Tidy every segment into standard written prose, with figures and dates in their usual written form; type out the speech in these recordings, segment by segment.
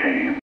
came.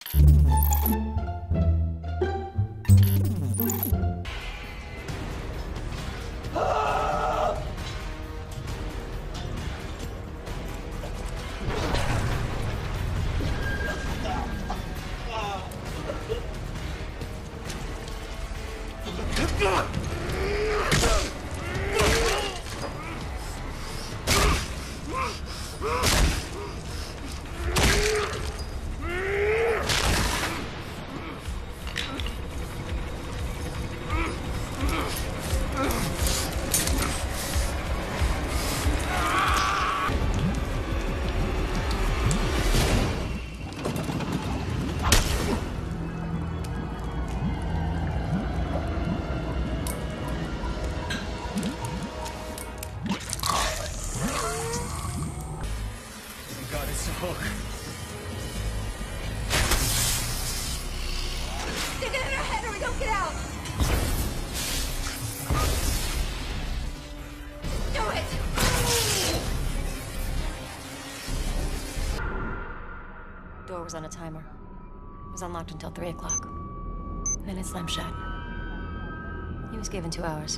Stick it in her head or we don't get out! Do it! Door was on a timer. It was unlocked until 3 o'clock. Then it slammed shut. He was given 2 hours.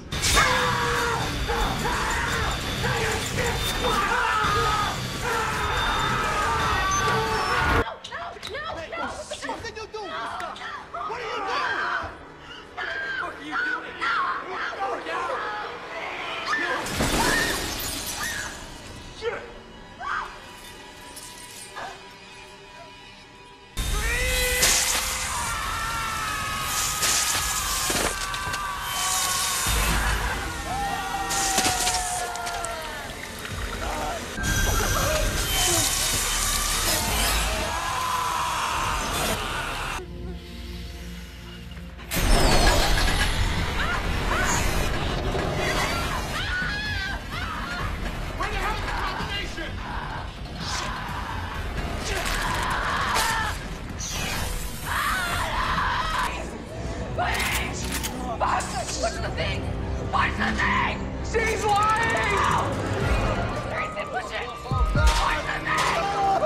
What's the thing? What's the thing? She's lying! No! Grayson, push it! What's the thing?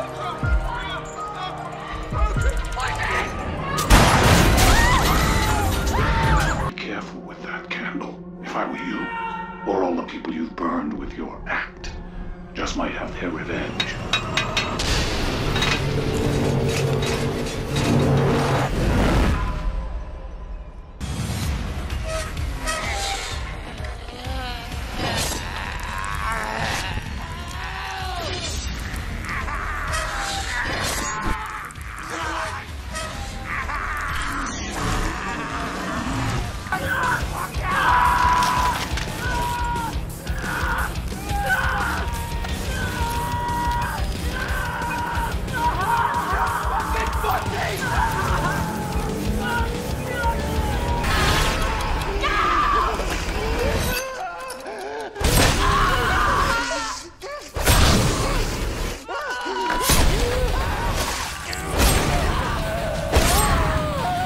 Push it! Be careful with that candle. If I were you, or all the people you've burned with your act, just might have their revenge.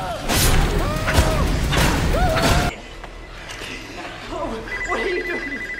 What are you doing?